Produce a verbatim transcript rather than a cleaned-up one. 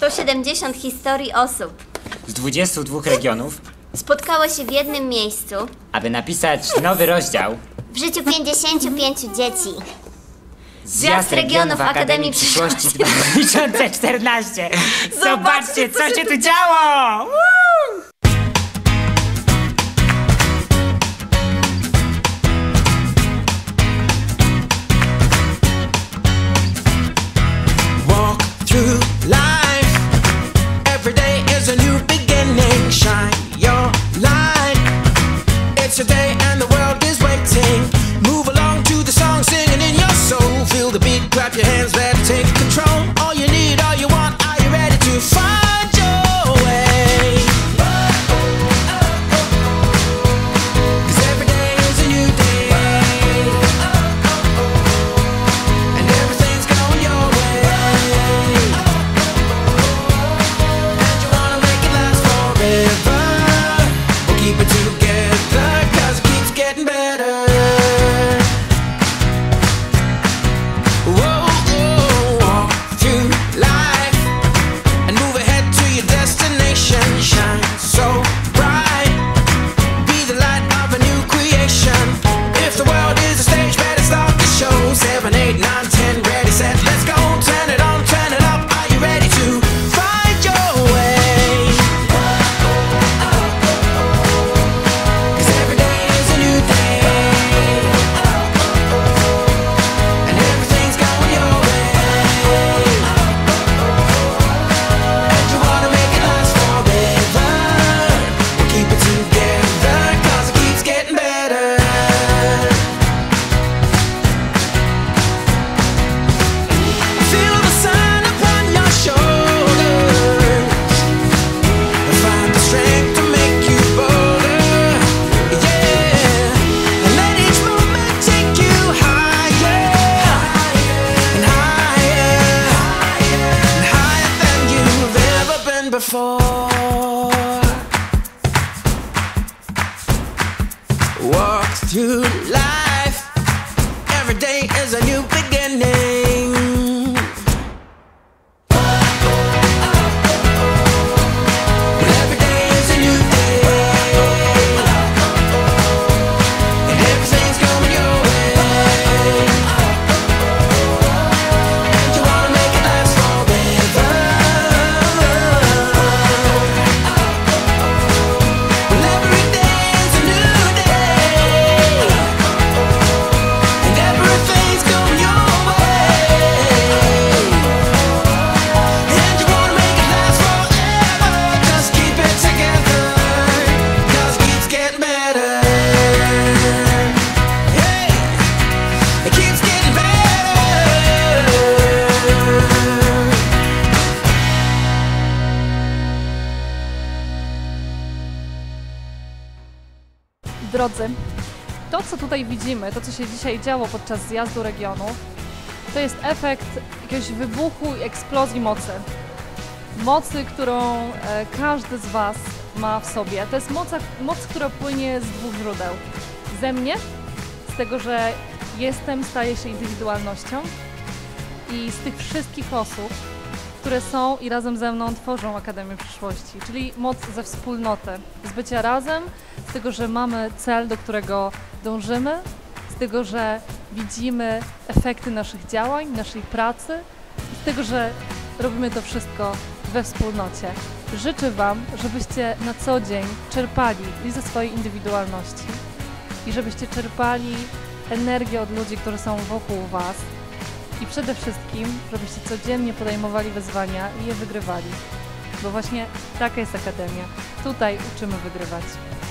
sto siedemdziesiąt historii osób z dwudziestu dwóch regionów spotkało się w jednym miejscu, aby napisać nowy rozdział w życiu pięćdziesięciu pięciu dzieci. Zjazd regionów Akademii Przyszłości dwa tysiące czternaście. Zobaczcie, co się tu działo! Woo! Walk through life. Every day is a new beginning. Shine your light. It's a day and the world is waiting. Move along to the song, singing in your soul. Feel the beat, clap your hands, let's take control. All you need, all you want, are you ready to find your way? 'Cause every day is a new day, and everything's going your way. And you wanna make it last forever. We'll keep it together, 'cause it keeps getting better. Whoa, whoa, walk through life and move ahead to your destination. Shine so bright, be the light of a new creation. If the world is a stage, better start the show. Seven, eight, nine, ten, ready, set, let's go. Turn it on, turn it up. Are you ready to find your way? 'Cause every day is a new day, and everything's going your way. And you wanna make it last forever. We'll keep it together, 'cause it keeps getting better. Feel the sun upon your shoulders. Find the strength to make you bolder. Yeah. And let each moment take you higher and higher and higher than you've ever been before. Walk through life. Every day is a new beginning. Every day is a new day, and everything's coming your way. And you wanna make it last forever. Well, every day is a new day, and everything's coming your way. And you wanna make it last forever. Just keep it together, 'cause it keeps getting better. Hey, it keeps getting better. Drodzy, to co tutaj widzimy, to co się dzisiaj działo podczas zjazdu regionów, to jest efekt jakiegoś wybuchu i eksplozji mocy. Mocy, którą e, każdy z Was ma w sobie. To jest moc, moc, która płynie z dwóch źródeł. Ze mnie, z tego, że jestem, staję się indywidualnością, i z tych wszystkich osób, które są i razem ze mną tworzą Akademię Przyszłości, czyli moc ze wspólnoty, z bycia razem, z tego, że mamy cel, do którego dążymy, z tego, że widzimy efekty naszych działań, naszej pracy, z tego, że robimy to wszystko we wspólnocie. Życzę Wam, żebyście na co dzień czerpali i ze swojej indywidualności i żebyście czerpali energię od ludzi, którzy są wokół Was, i przede wszystkim, żebyście codziennie podejmowali wyzwania i je wygrywali. Bo właśnie taka jest Akademia. Tutaj uczymy wygrywać.